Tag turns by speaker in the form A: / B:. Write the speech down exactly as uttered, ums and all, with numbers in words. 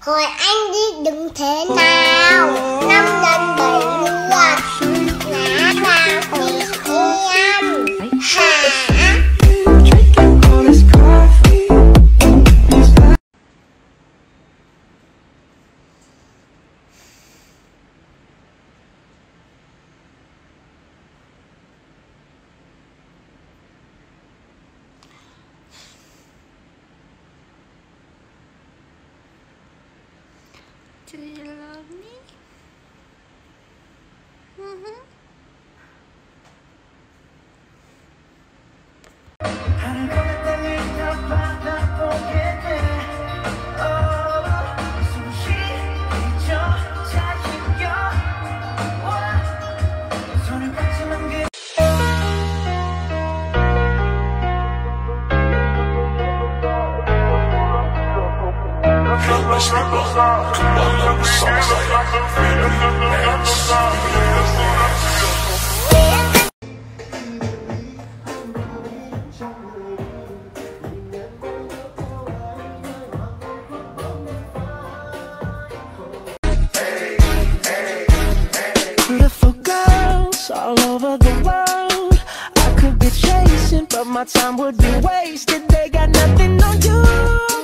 A: Hồi anh đi đừng thế nào, năm lần bảy lượt ngã vào tim em. Hả?
B: Do you love me? Mm-hmm.
C: Beautiful girls all over the world. I could be chasing, but my time would be wasted. They got nothing on you.